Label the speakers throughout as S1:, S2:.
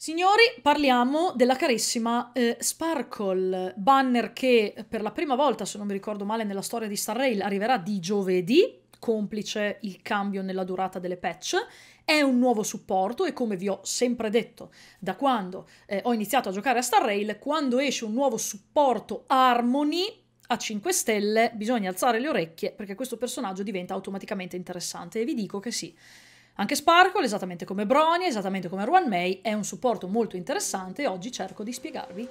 S1: Signori, parliamo della carissima Sparkle, banner che per la prima volta, se non mi ricordo male, nella storia di Star Rail arriverà di giovedì, complice il cambio nella durata delle patch. È un nuovo supporto e come vi ho sempre detto da quando ho iniziato a giocare a Star Rail, quando esce un nuovo supporto Harmony a 5 stelle bisogna alzare le orecchie perché questo personaggio diventa automaticamente interessante e vi dico che sì. Anche Sparkle, esattamente come Bronya, esattamente come Ruanmei, è un supporto molto interessante e oggi cerco di spiegarvi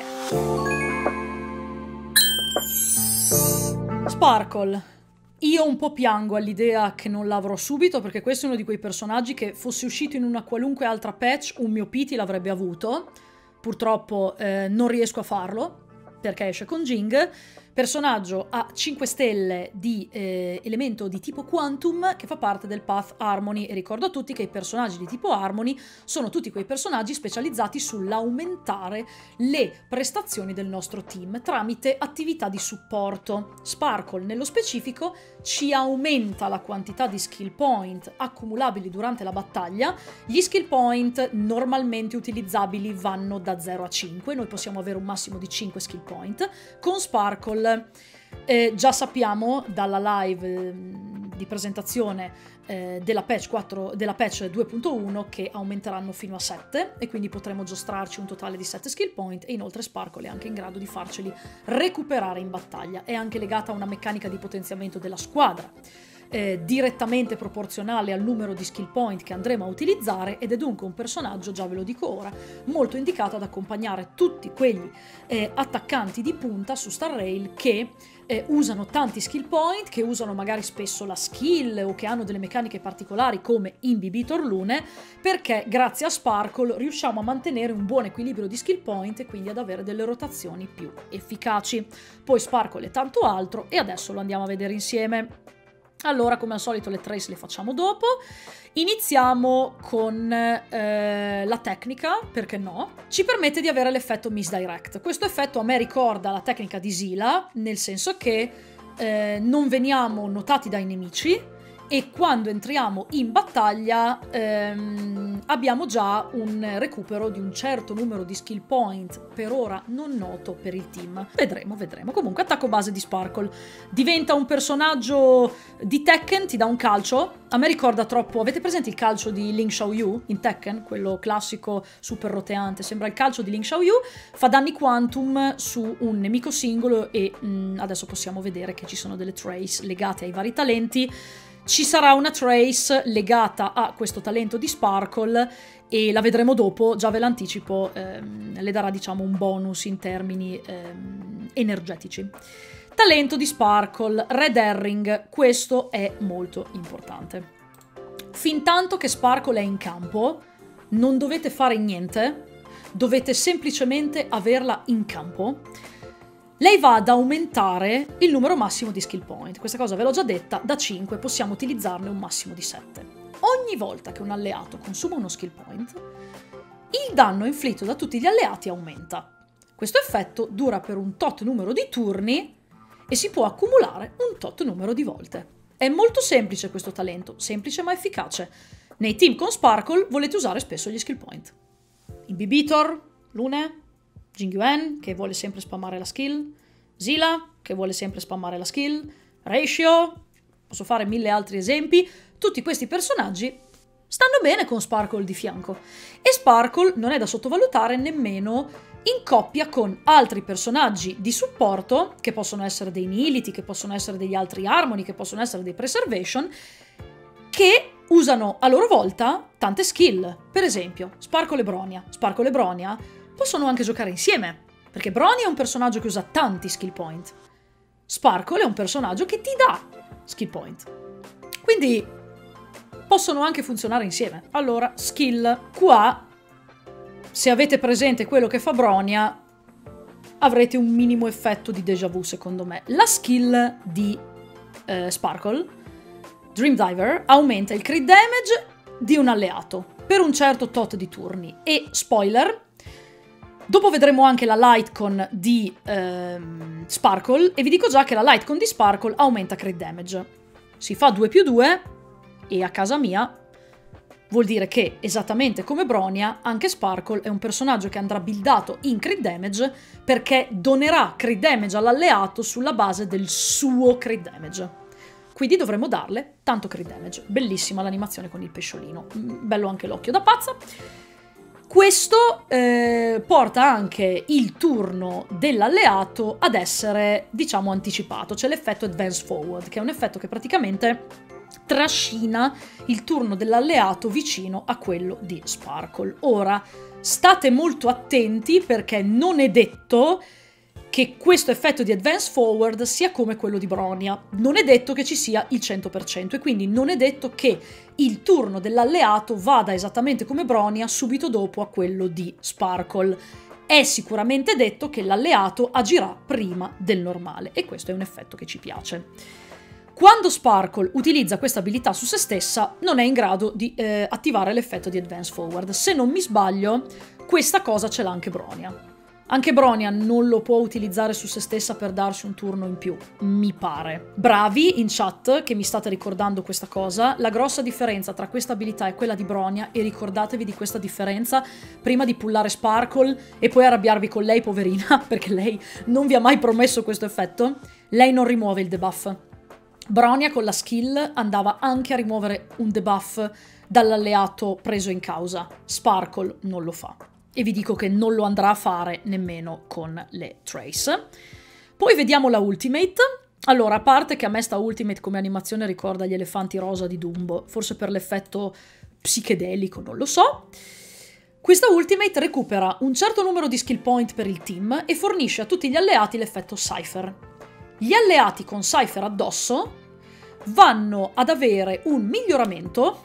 S1: perché. Sparkle. Io un po' piango all'idea che non l'avrò subito perché questo è uno di quei personaggi che fosse uscito in una qualunque altra patch un mio pity l'avrebbe avuto. Purtroppo non riesco a farlo perché esce con Jing. Personaggio a 5 stelle di elemento di tipo Quantum che fa parte del Path Harmony e ricordo a tutti che i personaggi di tipo Harmony sono tutti quei personaggi specializzati sull'aumentare le prestazioni del nostro team tramite attività di supporto. Sparkle nello specifico ci aumenta la quantità di skill point accumulabili durante la battaglia. Gli skill point normalmente utilizzabili vanno da 0 a 5, noi possiamo avere un massimo di 5 skill point. Con Sparkle già sappiamo dalla live di presentazione della patch 2.1 che aumenteranno fino a 7 e quindi potremo giostrarci un totale di 7 skill point e inoltre Sparkle è anche in grado di farceli recuperare in battaglia. È anche legata a una meccanica di potenziamento della squadra direttamente proporzionale al numero di skill point che andremo a utilizzare ed è dunque un personaggio, già ve lo dico ora, molto indicato ad accompagnare tutti quegli attaccanti di punta su Star Rail che usano tanti skill point, che usano magari spesso la skill o che hanno delle meccaniche particolari come Imbibitor Lune, perché grazie a Sparkle riusciamo a mantenere un buon equilibrio di skill point e quindi ad avere delle rotazioni più efficaci. Poi Sparkle è tanto altro e adesso lo andiamo a vedere insieme. Allora, come al solito, le trace le facciamo dopo. Iniziamo con la tecnica, perché no? Ci permette di avere l'effetto Misdirect. Questo effetto a me ricorda la tecnica di Zilla, nel senso che non veniamo notati dai nemici e quando entriamo in battaglia abbiamo già un recupero di un certo numero di skill point, per ora non noto per il team. Vedremo. Comunque, attacco base di Sparkle. Diventa un personaggio di Tekken, ti dà un calcio. A me ricorda troppo, avete presente il calcio di Ling Xiaoyu in Tekken? Quello classico, super roteante, sembra il calcio di Ling Xiaoyu. Fa danni quantum su un nemico singolo e adesso possiamo vedere che ci sono delle trace legate ai vari talenti. Ci sarà una trace legata a questo talento di Sparkle e la vedremo dopo, già ve l'anticipo, le darà diciamo un bonus in termini energetici. Talento di Sparkle, Red Herring, questo è molto importante. Fintanto che Sparkle è in campo, non dovete fare niente, dovete semplicemente averla in campo. Lei va ad aumentare il numero massimo di skill point. Questa cosa ve l'ho già detta, da 5 possiamo utilizzarne un massimo di 7. Ogni volta che un alleato consuma uno skill point, il danno inflitto da tutti gli alleati aumenta. Questo effetto dura per un tot numero di turni e si può accumulare un tot numero di volte. È molto semplice questo talento, semplice ma efficace. Nei team con Sparkle volete usare spesso gli skill point. Imbibitor, Lune, Jingyuan, che vuole sempre spammare la skill, Zilla, che vuole sempre spammare la skill, Ratio, posso fare 1000 altri esempi. Tutti questi personaggi stanno bene con Sparkle di fianco. E Sparkle non è da sottovalutare nemmeno in coppia con altri personaggi di supporto, che possono essere dei Nihility, che possono essere degli altri Harmony, che possono essere dei Preservation, che usano a loro volta tante skill. Per esempio, Sparkle e Bronya. Sparkle e Bronya possono anche giocare insieme, perché Bronya è un personaggio che usa tanti skill point. Sparkle è un personaggio che ti dà skill point. Quindi possono anche funzionare insieme. Allora, skill. Qua, se avete presente quello che fa Bronya, avrete un minimo effetto di déjà vu, secondo me. La skill di Sparkle, Dream Diver, aumenta il crit damage di un alleato per un certo tot di turni. E, spoiler, dopo vedremo anche la Lightcon di Sparkle e vi dico già che la Lightcon di Sparkle aumenta crit damage. Si fa 2+2 e a casa mia Vuol dire che, esattamente come Bronya, anche Sparkle è un personaggio che andrà buildato in crit damage perché donerà crit damage all'alleato sulla base del suo crit damage. Quindi dovremmo darle tanto crit damage. Bellissima l'animazione con il pesciolino. Bello anche l'occhio da pazza. Questo porta anche il turno dell'alleato ad essere, diciamo, anticipato. C'è l'effetto Advance Forward, che è un effetto che praticamente trascina il turno dell'alleato vicino a quello di Sparkle. Ora, state molto attenti perché non è detto che questo effetto di Advance Forward sia come quello di Bronya. Non è detto che ci sia il 100% e quindi non è detto che il turno dell'alleato vada esattamente come Bronya subito dopo a quello di Sparkle. È sicuramente detto che l'alleato agirà prima del normale e questo è un effetto che ci piace. Quando Sparkle utilizza questa abilità su se stessa non è in grado di attivare l'effetto di Advance Forward. Se non mi sbaglio, questa cosa ce l'ha anche Bronya. Anche Bronya non lo può utilizzare su se stessa per darsi un turno in più, mi pare. Bravi in chat che mi state ricordando questa cosa. La grossa differenza tra questa abilità e quella di Bronya, e ricordatevi di questa differenza prima di pullare Sparkle e poi arrabbiarvi con lei, poverina, perché lei non vi ha mai promesso questo effetto. Lei non rimuove il debuff. Bronya con la skill andava anche a rimuovere un debuff dall'alleato preso in causa. Sparkle non lo fa. E vi dico che non lo andrà a fare nemmeno con le Trace. Poi vediamo la ultimate. Allora, a parte che a me sta ultimate come animazione ricorda gli elefanti rosa di Dumbo, forse per l'effetto psichedelico, non lo so. Questa ultimate recupera un certo numero di skill point per il team e fornisce a tutti gli alleati l'effetto Cypher. Gli alleati con Cypher addosso vanno ad avere un miglioramento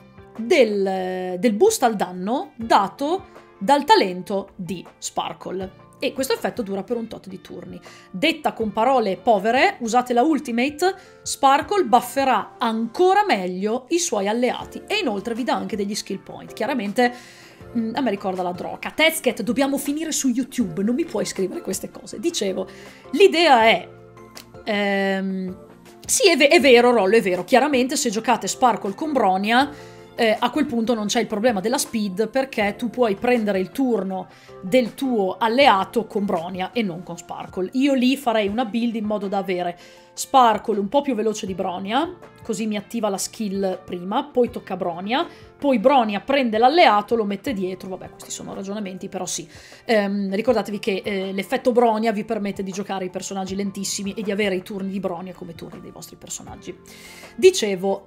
S1: del boost al danno dato dal talento di Sparkle. E questo effetto dura per un tot di turni. Detta con parole povere, usate la ultimate, Sparkle bufferà ancora meglio i suoi alleati e inoltre vi dà anche degli skill point. Chiaramente a me ricorda la droga. Tezket, dobbiamo finire su YouTube, non mi puoi scrivere queste cose. Dicevo, l'idea è sì, è vero, Rollo, è vero. Chiaramente se giocate Sparkle con Bronya, a quel punto non c'è il problema della speed perché tu puoi prendere il turno del tuo alleato con Bronya e non con Sparkle. Io lì farei una build in modo da avere Sparkle un po' più veloce di Bronya, così mi attiva la skill prima, poi tocca Bronya, poi Bronya prende l'alleato, lo mette dietro, vabbè questi sono ragionamenti, però sì. Ricordatevi che l'effetto Bronya vi permette di giocare i personaggi lentissimi e di avere i turni di Bronya come turni dei vostri personaggi. Dicevo,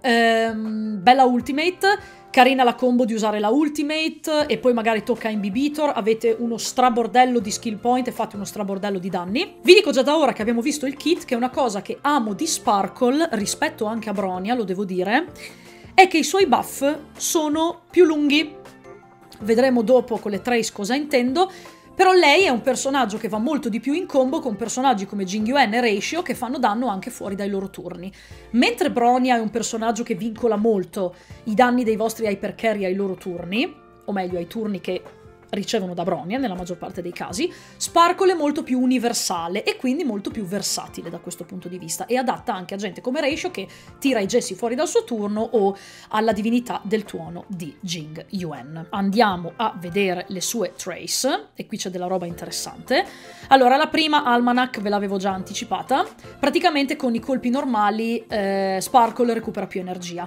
S1: bella ultimate, carina la combo di usare la ultimate e poi magari tocca Imbibitor, avete uno strabordello di skill point e fate uno strabordello di danni. Vi dico già da ora che abbiamo visto il kit che è una cosa che amo di Sparkle rispetto anche a Bronya, lo devo dire, è che i suoi buff sono più lunghi. Vedremo dopo con le Trace cosa intendo, però lei è un personaggio che va molto di più in combo con personaggi come Jingyuan e Ratio che fanno danno anche fuori dai loro turni. Mentre Bronya è un personaggio che vincola molto i danni dei vostri hypercarry ai loro turni, o meglio ai turni che ricevono da Bronya nella maggior parte dei casi, Sparkle è molto più universale e quindi molto più versatile da questo punto di vista e adatta anche a gente come Ratio che tira i Jessie fuori dal suo turno o alla divinità del tuono di Jingyuan. Andiamo a vedere le sue Trace e qui c'è della roba interessante. Allora, la prima Almanac ve l'avevo già anticipata, praticamente con i colpi normali Sparkle recupera più energia.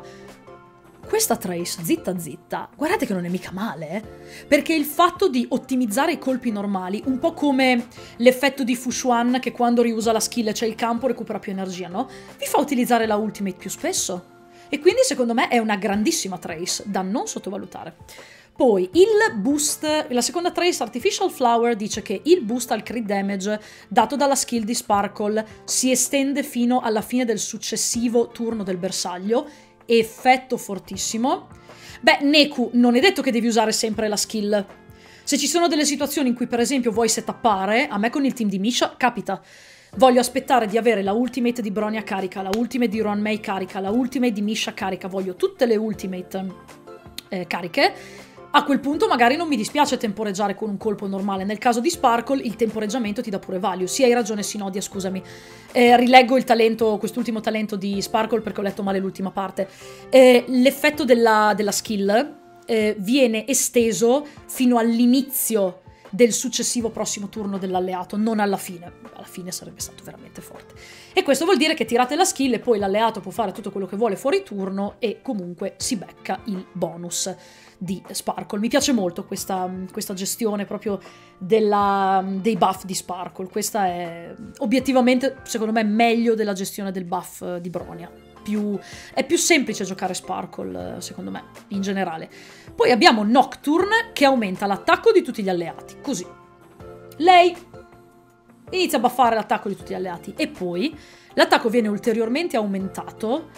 S1: Questa Trace, zitta zitta, guardate che non è mica male, perché il fatto di ottimizzare i colpi normali, un po' come l'effetto di Fushuan che quando riusa la skill e c'è il campo recupera più energia, no? Vi fa utilizzare la ultimate più spesso. E quindi secondo me è una grandissima Trace da non sottovalutare. Poi il boost, la seconda Trace Artificial Flower dice che il boost al crit damage dato dalla skill di Sparkle si estende fino alla fine del successivo turno del bersaglio. Effetto fortissimo. Beh, Neku, non è detto che devi usare sempre la skill. Se ci sono delle situazioni in cui per esempio vuoi setuppare, a me con il team di Misha capita. Voglio aspettare di avere la ultimate di Bronya carica, la ultimate di Ruanmei carica, la ultimate di Misha carica, voglio tutte le ultimate cariche. A quel punto magari non mi dispiace temporeggiare con un colpo normale. Nel caso di Sparkle il temporeggiamento ti dà pure value. Sì, hai ragione Sinodia, scusami. Rileggo il talento, quest'ultimo talento di Sparkle perché ho letto male l'ultima parte. L'effetto della skill viene esteso fino all'inizio del successivo prossimo turno dell'alleato, non alla fine. Alla fine sarebbe stato veramente forte. E questo vuol dire che tirate la skill e poi l'alleato può fare tutto quello che vuole fuori turno e comunque si becca il bonus di Sparkle. Mi piace molto questa gestione proprio dei buff di Sparkle. Questa è obiettivamente, secondo me, meglio della gestione del buff di Bronia. È più semplice giocare Sparkle, secondo me, in generale. Poi abbiamo Nocturne, che aumenta l'attacco di tutti gli alleati. Così. Lei inizia a buffare l'attacco di tutti gli alleati. E poi l'attacco viene ulteriormente aumentato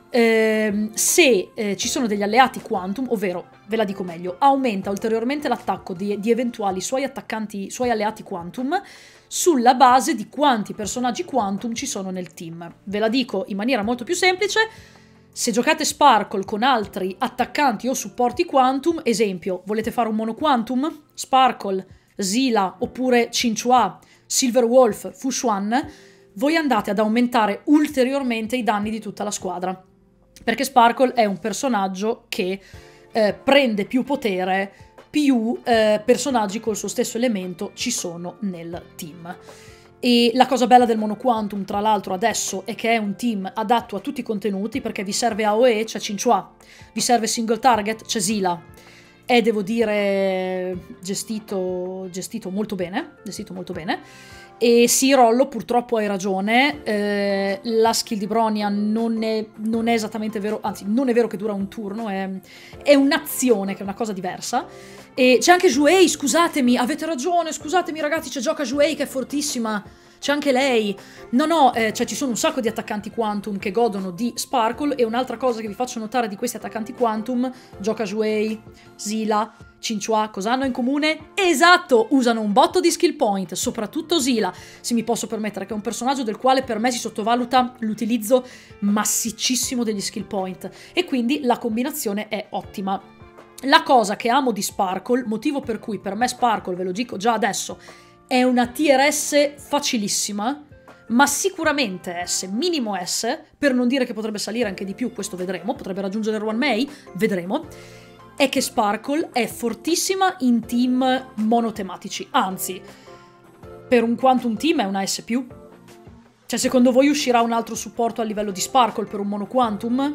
S1: se ci sono degli alleati Quantum, ovvero, ve la dico meglio, aumenta ulteriormente l'attacco di eventuali suoi alleati Quantum sulla base di quanti personaggi Quantum ci sono nel team. Ve la dico in maniera molto più semplice: se giocate Sparkle con altri attaccanti o supporti Quantum, esempio, volete fare un mono Quantum, Sparkle, Zila oppure Chinchua, Silver Wolf, Fushuan, voi andate ad aumentare ulteriormente i danni di tutta la squadra. Perché Sparkle è un personaggio che prende più potere più personaggi col suo stesso elemento ci sono nel team. E la cosa bella del Mono Quantum, tra l'altro, adesso è che è un team adatto a tutti i contenuti, perché vi serve AOE, c'è Chinchua, vi serve single target, c'è Zila. È, devo dire, gestito molto bene, E sì, Rollo, purtroppo hai ragione, la skill di Bronia non è esattamente vero, anzi non è vero che dura un turno, è un'azione che è una cosa diversa. E c'è anche Juei, scusatemi, avete ragione, scusatemi ragazzi, c'è Gioca Juei che è fortissima, c'è anche lei. No, cioè ci sono un sacco di attaccanti Quantum che godono di Sparkle, e un'altra cosa che vi faccio notare di questi attaccanti Quantum, Gioca Juei, Zila, Chinchua, cosa hanno in comune? Esatto, usano un botto di skill point, soprattutto Zila, se mi posso permettere, che è un personaggio del quale per me si sottovaluta l'utilizzo massiccissimo degli skill point, e quindi la combinazione è ottima. La cosa che amo di Sparkle, motivo per cui per me Sparkle, ve lo dico già adesso, è una tier S facilissima, ma sicuramente S, minimo S, per non dire che potrebbe salire anche di più, questo vedremo, potrebbe raggiungere il Ruan Mei, vedremo, è che Sparkle è fortissima in team monotematici, anzi, per un Quantum Team è una S+. Cioè, secondo voi uscirà un altro supporto a livello di Sparkle per un mono Quantum?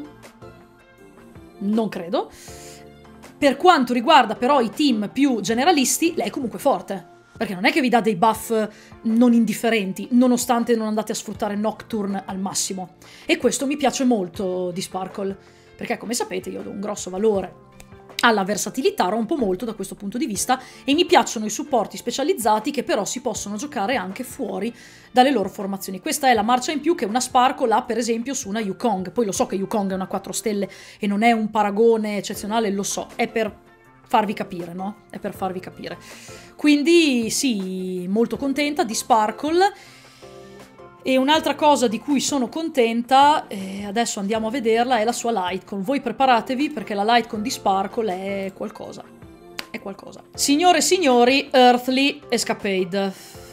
S1: Non credo. Per quanto riguarda però i team più generalisti, lei è comunque forte, perché non è che vi dà dei buff non indifferenti, nonostante non andate a sfruttare Nocturne al massimo. E questo mi piace molto di Sparkle, perché come sapete io do un grosso valore alla versatilità, rompo molto da questo punto di vista, e mi piacciono i supporti specializzati che però si possono giocare anche fuori dalle loro formazioni. Questa è la marcia in più che una Sparkle ha per esempio su una Yukong. Poi lo so che Yukong è una 4 stelle e non è un paragone eccezionale, lo so, è per farvi capire, no? È per farvi capire. Quindi sì, molto contenta di Sparkle. E un'altra cosa di cui sono contenta, e adesso andiamo a vederla, è la sua Lightcon. Voi preparatevi perché la Lightcon di Sparkle è qualcosa. È qualcosa. Signore e signori, Earthly Escapade.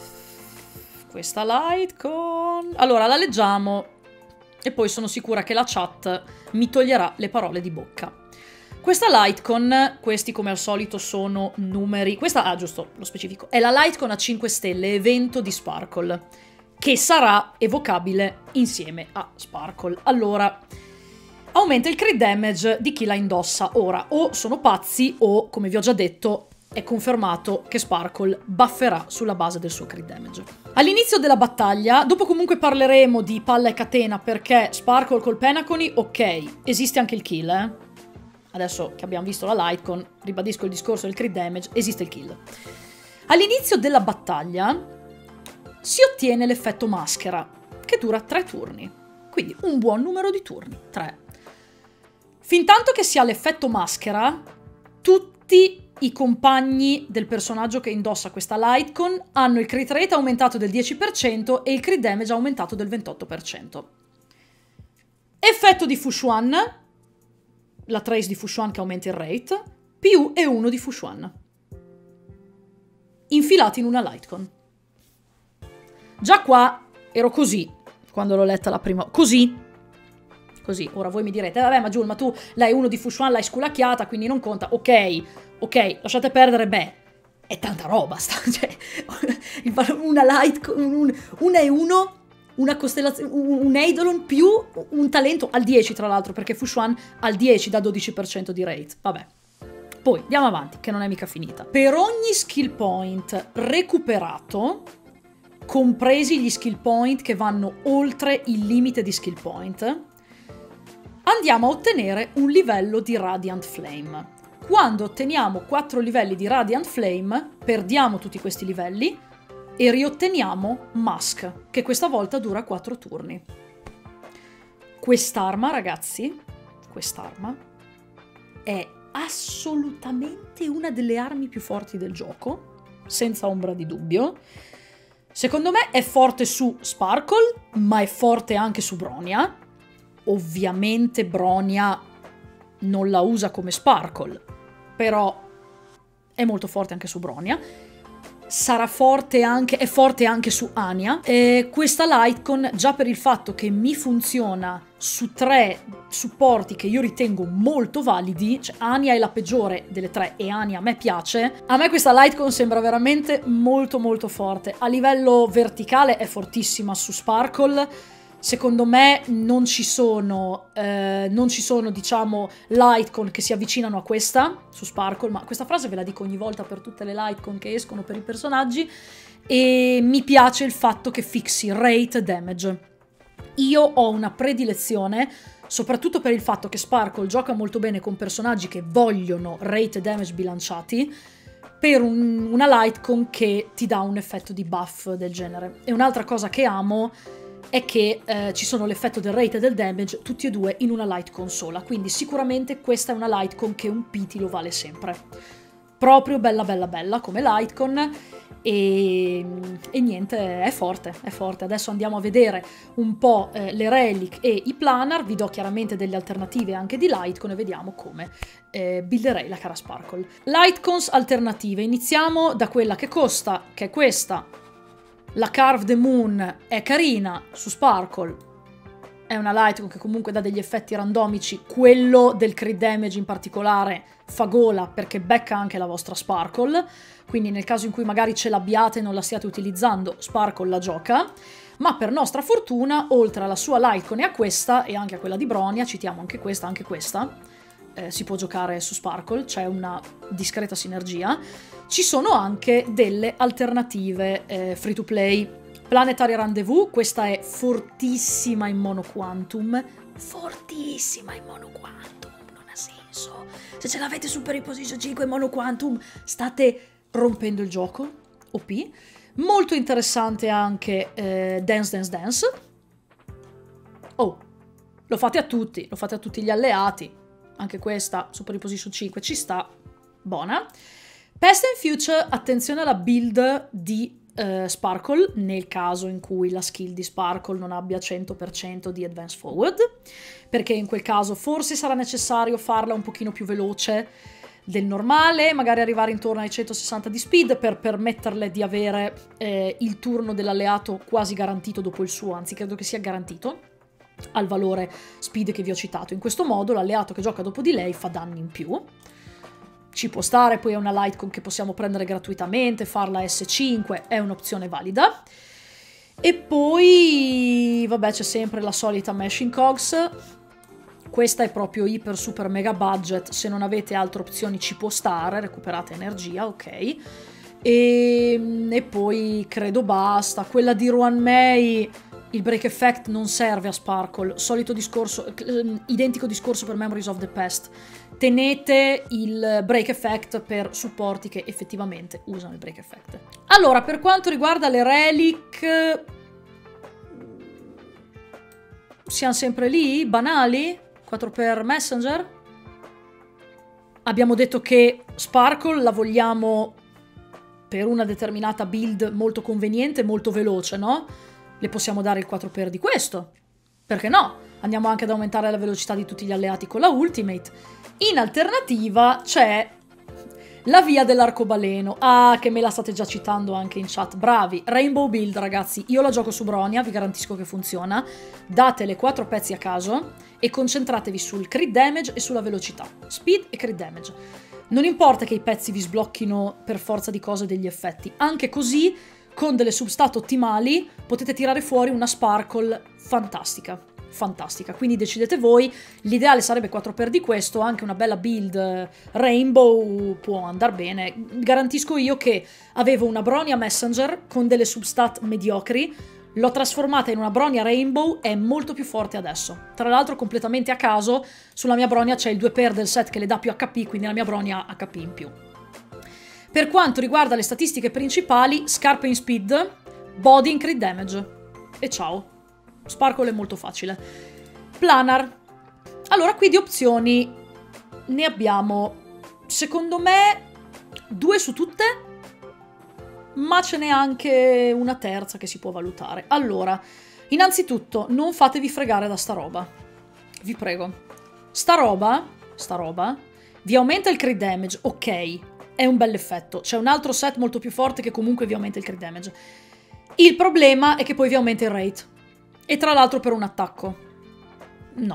S1: Questa Lightcon... Allora, la leggiamo e poi sono sicura che la chat mi toglierà le parole di bocca. Questa Lightcon, questi come al solito sono numeri... Questa, giusto, lo specifico. È la Lightcon a 5 stelle, evento di Sparkle, che sarà evocabile insieme a Sparkle. Allora, aumenta il crit damage di chi la indossa. Ora, o sono pazzi o, come vi ho già detto, è confermato che Sparkle bufferà sulla base del suo crit damage. All'inizio della battaglia, dopo comunque parleremo di palla e catena, perché Sparkle col Penacony, ok, esiste anche il kill, Adesso che abbiamo visto la Lightcon, ribadisco il discorso del crit damage, esiste il kill. All'inizio della battaglia si ottiene l'effetto maschera, che dura 3 turni. Quindi un buon numero di turni, 3. Fintanto che si ha l'effetto maschera, tutti i compagni del personaggio che indossa questa Lightcon hanno il crit rate aumentato del 10% e il crit damage aumentato del 28%. Effetto di Fushuan, la trace di Fushuan che aumenta il rate, più e 1 di Fushuan. Infilati in una Lightcon. Già qua ero così, quando l'ho letta la prima... Così. Così, ora voi mi direte, vabbè ma Giul, ma tu l'hai uno di Fushuan, l'hai sculacchiata, quindi non conta. Ok, lasciate perdere, beh, è tanta roba, cioè, una light, un E1, una costellazione, un Eidolon più un talento al 10 tra l'altro, perché Fushuan al 10 da 12% di rate, vabbè. Poi, andiamo avanti, che non è mica finita. Per ogni skill point recuperato, compresi gli skill point che vanno oltre il limite di skill point, andiamo a ottenere un livello di Radiant Flame. Quando otteniamo 4 livelli di Radiant Flame, perdiamo tutti questi livelli e riotteniamo Musk, che questa volta dura 4 turni. Quest'arma, ragazzi, quest'arma è assolutamente una delle armi più forti del gioco, senza ombra di dubbio. Secondo me è forte su Sparkle, ma è forte anche su Bronya. Ovviamente Bronya non la usa come Sparkle, però è molto forte anche su Bronya. Sarà forte anche, è forte anche su Anya. E questa Lightcon, già per il fatto che mi funziona su 3 supporti che io ritengo molto validi, cioè Anya è la peggiore delle 3 e Anya a me piace, a me questa Lightcon sembra veramente molto molto forte. A livello verticale è fortissima su Sparkle. Secondo me non ci sono, diciamo, Lightcon che si avvicinano a questa, su Sparkle, ma questa frase ve la dico ogni volta per tutte le Lightcon che escono per i personaggi, e mi piace il fatto che fissi rate e damage. Io ho una predilezione, soprattutto per il fatto che Sparkle gioca molto bene con personaggi che vogliono rate e damage bilanciati, per una Lightcon che ti dà un effetto di buff del genere. E un'altra cosa che amo è che ci sono l'effetto del rate e del damage tutti e due in una Lightcon sola, quindi sicuramente questa è una Lightcon che un pity lo vale sempre. Proprio bella bella bella come Lightcon, e niente, è forte, è forte. Adesso andiamo a vedere un po' le relic e i planar, vi do chiaramente delle alternative anche di Lightcon e vediamo come builderei la cara Sparkle. Lightcons alternative, iniziamo da quella che costa, che è questa. La Carve the Moon è carina su Sparkle, è una Lightcon che comunque dà degli effetti randomici, quello del crit damage in particolare fa gola perché becca anche la vostra Sparkle, quindi nel caso in cui magari ce l'abbiate e non la stiate utilizzando, Sparkle la gioca, ma per nostra fortuna, oltre alla sua Lightcon e a questa, e anche a quella di Bronya, citiamo anche questa, si può giocare su Sparkle, c'è una discreta sinergia. Ci sono anche delle alternative free to play. Planetary Rendezvous, questa è fortissima in Mono Quantum, fortissima in Mono Quantum, non ha senso. Se ce l'avete su Peri Position 5 in Mono Quantum state rompendo il gioco, OP. Molto interessante anche Dance Dance Dance. Oh, lo fate a tutti gli alleati. Anche questa, Super Position 5, ci sta, buona. Past and Future, attenzione alla build di Sparkle, nel caso in cui la skill di Sparkle non abbia 100% di Advance Forward, perché in quel caso forse sarà necessario farla un pochino più veloce del normale, magari arrivare intorno ai 160 di speed per permetterle di avere il turno dell'alleato quasi garantito dopo il suo, anzi credo che sia garantito al valore speed che vi ho citato. In questo modo l'alleato che gioca dopo di lei fa danni in più. Ci può stare, poi è una Lightcon che possiamo prendere gratuitamente, farla S5 è un'opzione valida. E poi, vabbè, c'è sempre la solita Mashing Cogs. Questa è proprio iper super mega budget, se non avete altre opzioni ci può stare, recuperate energia, ok. E poi credo basta. Quella di Ruan Mei, il break effect non serve a Sparkle, solito discorso, identico discorso per Memories of the Past. Tenete il break effect per supporti che effettivamente usano il break effect. Allora, per quanto riguarda le relic, siamo sempre lì, banali, 4x Messenger. Abbiamo detto che Sparkle la vogliamo per una determinata build molto conveniente, molto veloce, no? Le possiamo dare il 4x di questo, perché no? Andiamo anche ad aumentare la velocità di tutti gli alleati con la ultimate. In alternativa c'è La via dell'arcobaleno. Ah, che me la state già citando anche in chat. Bravi. Rainbow Build, ragazzi. Io la gioco su Bronia, vi garantisco che funziona. Datele 4 pezzi a caso e concentratevi sul crit damage e sulla velocità. Speed e crit damage. Non importa che i pezzi vi sblocchino per forza di cose degli effetti. Anche così, con delle substat ottimali, potete tirare fuori una Sparkle fantastica. Fantastica, quindi decidete voi. L'ideale sarebbe 4x di questo, anche una bella build Rainbow può andare bene. Garantisco io che avevo una Bronia Messenger con delle substat mediocri, l'ho trasformata in una Bronia Rainbow, è molto più forte adesso. Tra l'altro completamente a caso, sulla mia Bronia c'è il 2x del set che le dà più HP, quindi la mia Bronia ha HP in più. Per quanto riguarda le statistiche principali, scarpe in speed, body in crit damage. E ciao. Sparkle è molto facile. Planar. Allora, qui di opzioni ne abbiamo, secondo me, 2 su tutte, ma ce n'è anche una terza che si può valutare. Allora, innanzitutto, non fatevi fregare da sta roba. Vi prego. Sta roba, vi aumenta il crit damage, ok, è un bell'effetto. C'è un altro set molto più forte che comunque vi aumenta il crit damage. Il problema è che poi vi aumenta il rate. E tra l'altro per un attacco. No,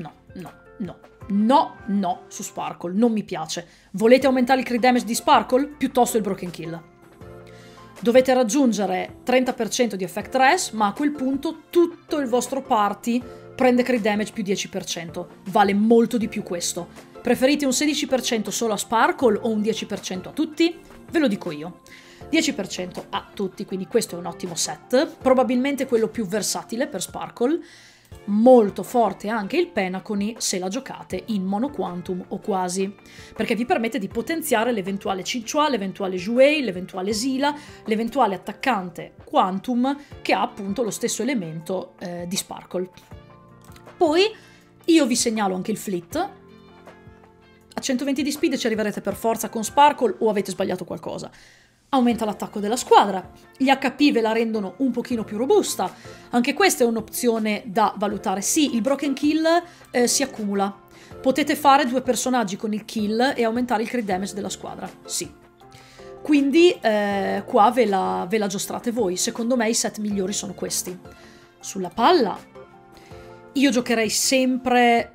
S1: su Sparkle, non mi piace. Volete aumentare il crit damage di Sparkle? Piuttosto il Broken Kill. Dovete raggiungere 30% di effect res, ma a quel punto tutto il vostro party prende crit damage più 10%. Vale molto di più questo. Preferite un 16% solo a Sparkle o un 10% a tutti? Ve lo dico io. 10% a tutti, quindi questo è un ottimo set, probabilmente quello più versatile per Sparkle, molto forte anche il Penacony se la giocate in mono quantum o quasi, perché vi permette di potenziare l'eventuale Chinchua, l'eventuale Jouei, l'eventuale Sila, l'eventuale attaccante quantum che ha appunto lo stesso elemento di Sparkle. Poi io vi segnalo anche il Fleet. A 120 di speed ci arriverete per forza con Sparkle o avete sbagliato qualcosa. Aumenta l'attacco della squadra, gli HP ve la rendono un pochino più robusta, anche questa è un'opzione da valutare. Sì, il Broken Kill si accumula, potete fare 2 personaggi con il kill e aumentare il crit damage della squadra, sì. Quindi qua ve la giostrate voi, secondo me i set migliori sono questi. Sulla palla io giocherei sempre...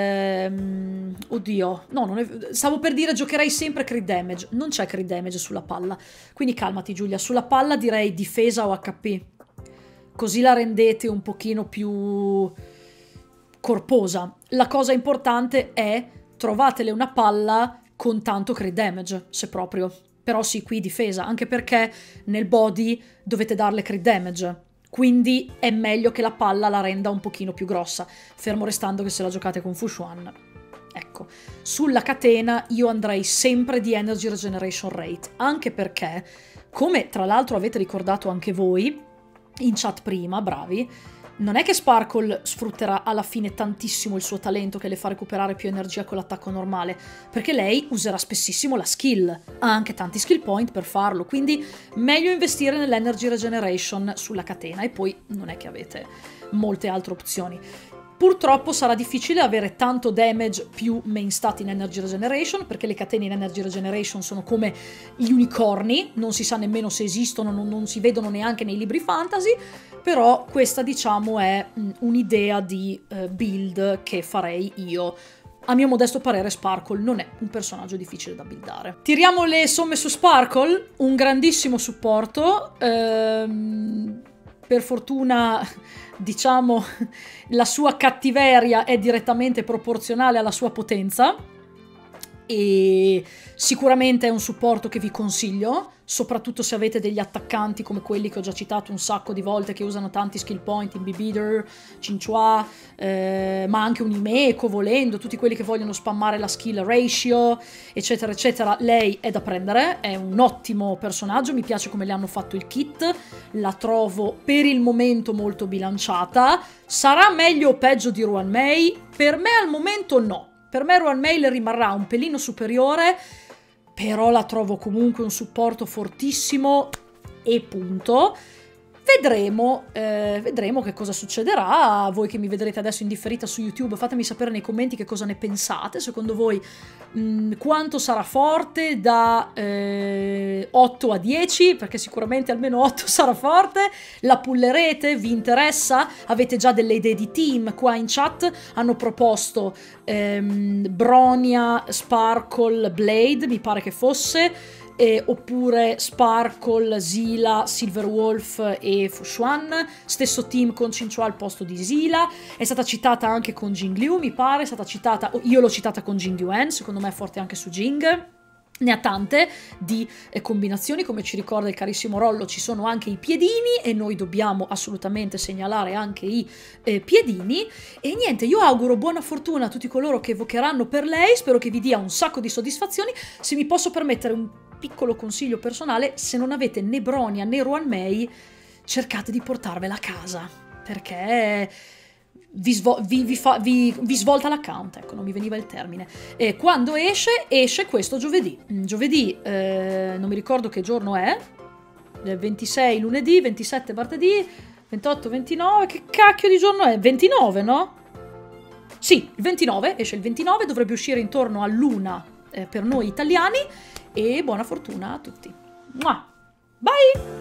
S1: oddio, no, non è... stavo per dire giocherei sempre crit damage. Non c'è crit damage sulla palla. Quindi calmati Giulia, sulla palla direi difesa o HP. Così la rendete un pochino più corposa. La cosa importante è trovatele una palla con tanto crit damage, se proprio. Però sì, qui difesa, anche perché nel body dovete darle crit damage. Quindi è meglio che la palla la renda un pochino più grossa, fermo restando che se la giocate con Fushuan. Ecco, sulla catena io andrei sempre di Energy Regeneration Rate, anche perché, come tra l'altro avete ricordato anche voi, in chat prima, bravi, non è che Sparkle sfrutterà alla fine tantissimo il suo talento che le fa recuperare più energia con l'attacco normale, perché lei userà spessissimo la skill, ha anche tanti skill point per farlo, quindi meglio investire nell'energy regeneration sulla catena e poi non è che avete molte altre opzioni. Purtroppo sarà difficile avere tanto damage più main stat in Energy Regeneration, perché le catene in Energy Regeneration sono come gli unicorni, non si sa nemmeno se esistono, non si vedono neanche nei libri fantasy, però questa diciamo è un'idea di build che farei io. A mio modesto parere Sparkle non è un personaggio difficile da buildare. Tiriamo le somme su Sparkle, un grandissimo supporto, per fortuna, diciamo, la sua cattiveria è direttamente proporzionale alla sua potenza e sicuramente è un supporto che vi consiglio, soprattutto se avete degli attaccanti come quelli che ho già citato un sacco di volte che usano tanti skill point, in Bebeater, Chinchua, ma anche un Himeko volendo, tutti quelli che vogliono spammare la skill ratio, eccetera eccetera. Lei è da prendere, è un ottimo personaggio, mi piace come le hanno fatto il kit, la trovo per il momento molto bilanciata. Sarà meglio o peggio di Ruanmei? Per me al momento no. Per me Ruanmei le rimarrà un pelino superiore, però la trovo comunque un supporto fortissimo e punto. Vedremo che cosa succederà. Voi che mi vedrete adesso in differita su YouTube, fatemi sapere nei commenti che cosa ne pensate. Secondo voi quanto sarà forte da 8 a 10? Perché sicuramente almeno 8 sarà forte. La pullerete? Vi interessa? Avete già delle idee di team? Qua in chat hanno proposto Bronia, Sparkle, Blade, mi pare che fosse. Oppure Sparkle, Zila, Silverwolf e Fushuan, stesso team con Xinchua al posto di Zila. È stata citata anche con Jingliu, mi pare, è stata citata, io l'ho citata con Jingyuan, secondo me è forte anche su Jing. Ne ha tante di combinazioni, come ci ricorda il carissimo Rollo, ci sono anche i piedini e noi dobbiamo assolutamente segnalare anche i piedini. E niente, io auguro buona fortuna a tutti coloro che evocheranno per lei, spero che vi dia un sacco di soddisfazioni. Se mi posso permettere un piccolo consiglio personale, se non avete né Bronia né Ruanmei, cercate di portarvela a casa, perché vi svolta l'account, ecco, non mi veniva il termine. E quando esce questo giovedì. Giovedì, non mi ricordo che giorno è, 26 lunedì, 27 martedì, 28, 29, che cacchio di giorno è? 29, no? Sì, il 29, esce il 29, dovrebbe uscire intorno all'1 per noi italiani, e buona fortuna a tutti. Mua! Bye!